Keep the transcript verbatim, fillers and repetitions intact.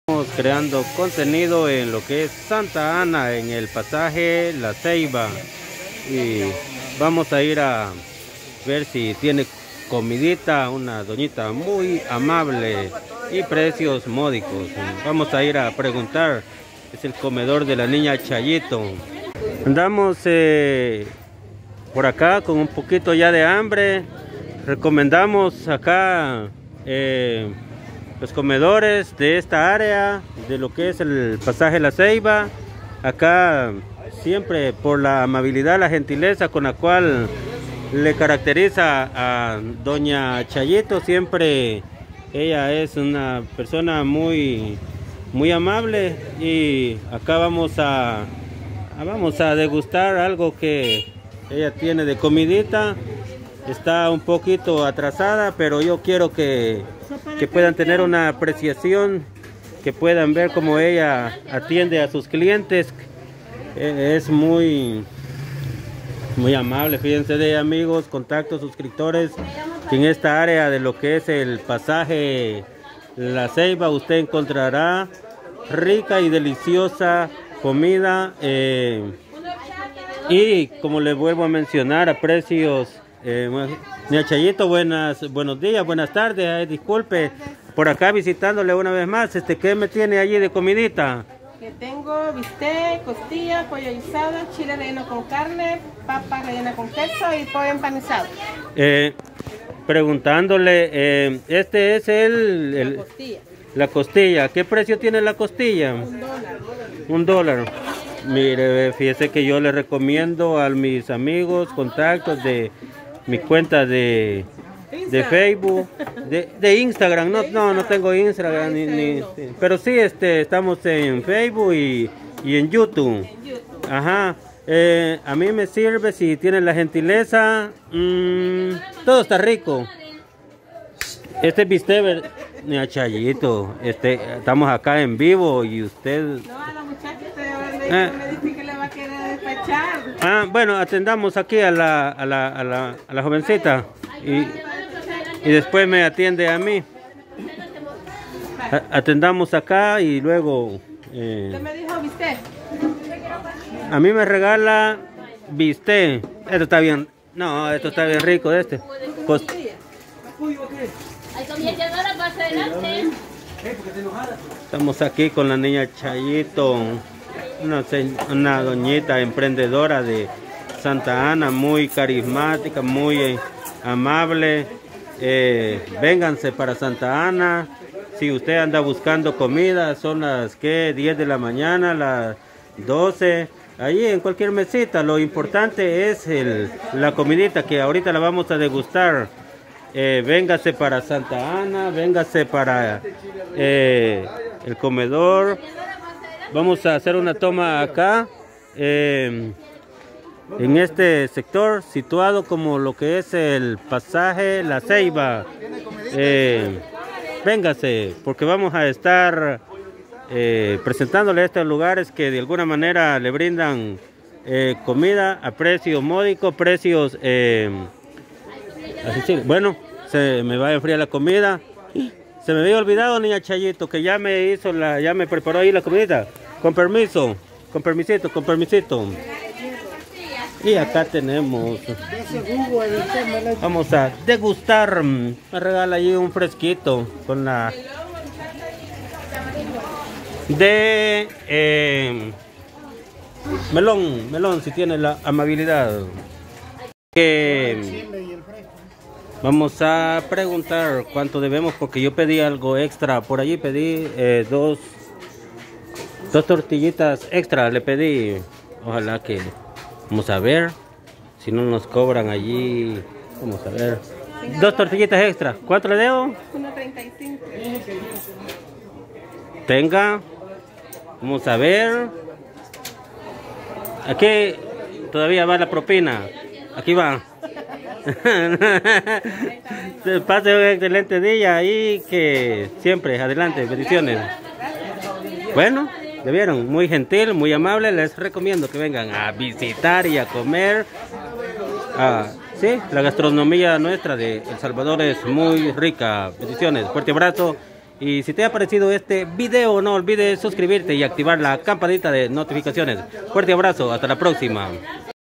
Estamos creando contenido en lo que es Santa Ana, en el pasaje La Ceiba, y vamos a ir a ver si tiene comidita, una doñita muy amable y precios módicos. Vamos a ir a preguntar. Es el comedor de la niña Chayito. Andamos eh, por acá con un poquito ya de hambre. Recomendamos acá eh, los comedores de esta área, de lo que es el pasaje La Ceiba. Acá siempre por la amabilidad, la gentileza con la cual le caracteriza a doña Chayito. Siempre ella es una persona muy muy amable, y acá vamos a vamos a degustar algo que ella tiene de comidita. Está un poquito atrasada, pero yo quiero que, que puedan tener una apreciación, que puedan ver cómo ella atiende a sus clientes. Es muy muy amable. Fíjense de amigos, contactos, suscriptores, que en esta área de lo que es el pasaje La Ceiba usted encontrará rica y deliciosa comida, eh, y como les vuelvo a mencionar, a precios eh, niña Chayito, buenas, buenos días, buenas tardes. Eh, disculpe, por acá visitándole una vez más. Este, ¿qué me tiene allí de comidita? Que tengo bistec, costilla, pollo guisado, chile relleno con carne, papa rellena con queso y pollo empanizado. Eh, preguntándole, eh, este es el, el la costilla. La costilla. ¿Qué precio tiene la costilla? Un dólar. Un dólar. Mire, fíjese que yo le recomiendo a mis amigos, contactos de mi cuenta de, de Facebook, de, de Instagram. No, no, no tengo Instagram, ni, ni, pero sí, este, estamos en Facebook y, y en YouTube. Ajá. Eh, a mí me sirve si tienen la gentileza. Mmm, todo está rico. Este bistec, niña Chayito, este, estamos acá en vivo y usted... No, a la muchacha usted eh, me dice que le va a querer despachar. Ah, bueno, atendamos aquí a la, a la, a la, a la jovencita y, y después me atiende a mí. A, atendamos acá y luego... Eh, ¿Usted me dijo bistec? A mí me regala bistec. Esto está bien. No, esto está bien rico, este. Cost Estamos aquí con la niña Chayito, una, una doñita emprendedora de Santa Ana, muy carismática, muy eh, amable. Eh, vénganse para Santa Ana. Si usted anda buscando comida, son las que diez de la mañana, las doce. Allí en cualquier mesita, lo importante es el, la comidita que ahorita la vamos a degustar. Eh, véngase para Santa Ana, véngase para eh, el comedor. Vamos a hacer una toma acá, eh, en este sector, situado como lo que es el pasaje La Ceiba. Eh, véngase, porque vamos a estar eh, presentándole estos lugares que de alguna manera le brindan eh, comida a precios módicos, precios... Eh, Así sí. Bueno, se me va a enfriar la comida. Se me había olvidado, niña Chayito, que ya me hizo la, ya me preparó ahí la comida. Con permiso, con permisito, con permisito. Y acá tenemos. Vamos a degustar. Me regala ahí un fresquito con la de eh, melón, melón, si tiene la amabilidad. Que vamos a preguntar cuánto debemos, porque yo pedí algo extra. Por allí pedí eh, dos, dos tortillitas extra, le pedí. Ojalá que... Vamos a ver si no nos cobran allí. Vamos a ver. Dos tortillitas extra. ¿Cuánto le debo? uno treinta y cinco. Tenga. Vamos a ver. Aquí todavía va la propina. Aquí va. Pase un excelente día y que siempre adelante, bendiciones. Bueno, ya vieron, muy gentil, muy amable. Les recomiendo que vengan a visitar y a comer. Ah, sí, la gastronomía nuestra de El Salvador es muy rica. Bendiciones, fuerte abrazo Y si te ha parecido este video, no olvides suscribirte y activar la campanita de notificaciones. Fuerte abrazo, hasta la próxima.